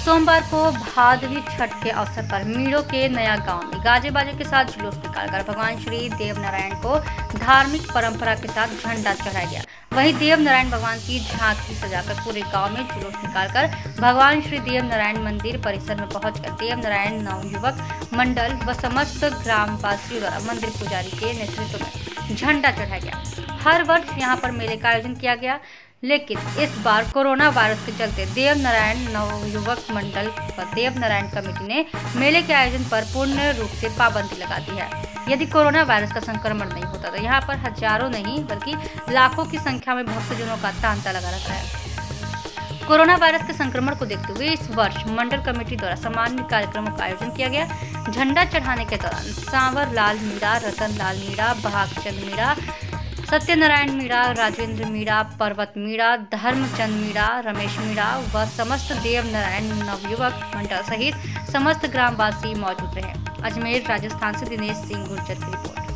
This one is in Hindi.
सोमवार को भादवी छठ के अवसर पर मीणों के नया गांव में गाजे बाजे के साथ जुलूस निकालकर भगवान श्री देव नारायण को धार्मिक परंपरा के साथ झंडा चढ़ाया गया। वहीं देव नारायण भगवान की झांकी सजाकर पूरे गांव में जुलूस निकालकर भगवान श्री देव नारायण मंदिर परिसर में पहुंचकर देव नारायण नवयुवक मंडल व समस्त ग्रामवासियों द्वारा मंदिर पुजारी के नेतृत्व में झंडा चढ़ाया गया। हर वर्ष यहां पर मेले का आयोजन किया गया, लेकिन इस बार कोरोना वायरस के चलते देव नारायण नवयुवक मंडल व देव नारायण कमेटी ने मेले के आयोजन पर पूर्ण रूप से पाबंदी लगा दी है। यदि कोरोना वायरस का संक्रमण नहीं होता तो यहाँ पर हजारों नहीं बल्कि लाखों की संख्या में भक्तजनों का तांता लगा रहता है। कोरोना वायरस के संक्रमण को देखते हुए इस वर्ष मंडल कमेटी द्वारा सामान्य कार्यक्रमों का आयोजन किया गया। झंडा चढ़ाने के दौरान सांवर लाल मीणा, रतन लाल मीणा, भागचंद मीणा, सत्यनारायण मीणा, राजेंद्र मीणा, पर्वत मीणा, धर्मचंद मीणा, रमेश मीणा व समस्त देव नारायण नवयुवक मंडल सहित समस्त ग्रामवासी मौजूद रहे। अजमेर राजस्थान से दिनेश सिंह गुर्जर की रिपोर्ट।